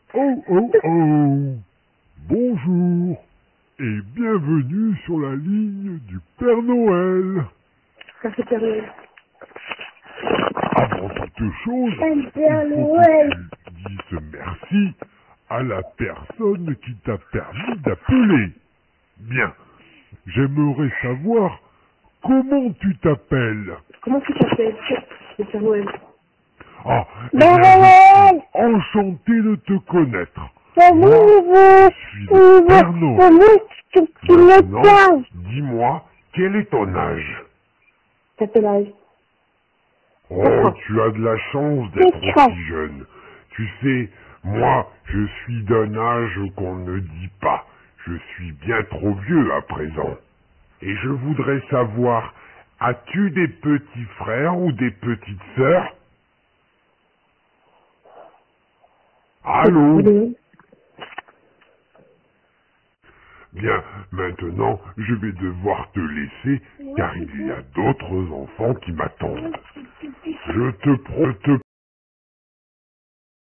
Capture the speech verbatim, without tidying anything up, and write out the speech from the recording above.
Oh, oh, oh. Bonjour et bienvenue sur la ligne du Père Noël. Café Père Noël. Avant toute chose, Un il Père faut Noël. que tu dises merci à la personne qui t'a permis d'appeler. Bien, j'aimerais savoir comment tu t'appelles. Comment tu t'appelles, le Père Noël? Ah, eh Père bien, je Noël. suis enchanté de te connaître. Salut, Moi, vous. je suis le Père Noël. Salut, tu tu me Maintenant, parles. dis-moi, quel est ton âge? T'as quel âge? Oh, D'accord. tu as de la chance d'être Quatre ans. aussi jeune. Tu sais, moi, je suis d'un âge qu'on ne dit pas. Je suis bien trop vieux à présent. Et je voudrais savoir, as-tu des petits frères ou des petites sœurs? Allô? Oui. Bien, maintenant, je vais devoir te laisser, car il y a d'autres enfants qui m'attendent. Je te pro... je te